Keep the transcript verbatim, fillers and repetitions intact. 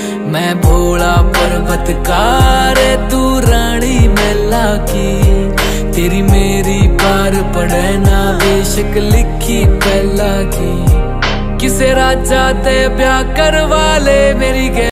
मैं भोला पर्वतकार, तू रानी मैला की। तेरी मेरी पार पड़े ना बेशक लिखी पहला की। किसे राजा ते ब्याह करवा ले मेरी